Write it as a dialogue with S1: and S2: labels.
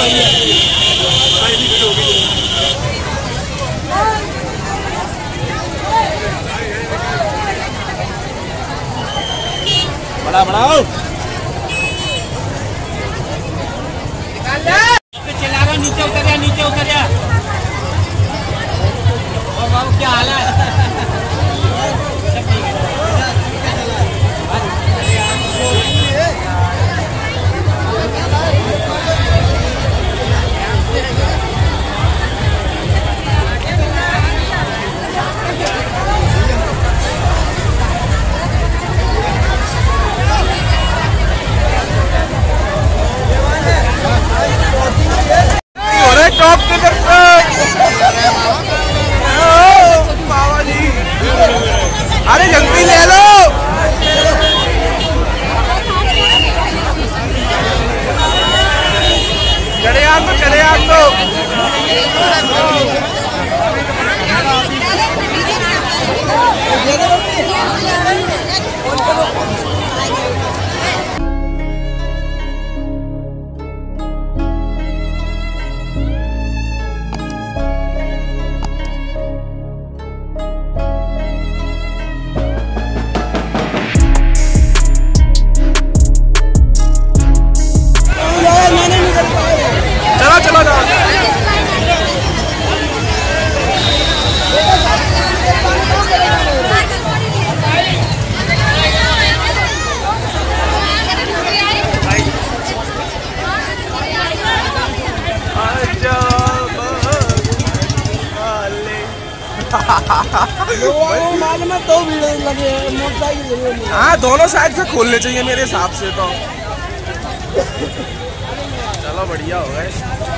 S1: बड़ा बढ़ाओ चला रहा, नीचे उतर जा, नीचे उतर जा। और बाबू क्या हाल है? टॉप के बाबा जी, अरे जल्दी ले लो। चले यार तो, चले यार तो। चलो चलो तो भीड़ लगे मोटरसाइकिल। हाँ, दोनों साइड से खोलने चाहिए मेरे हिसाब से तो। चलो बढ़िया हो गए।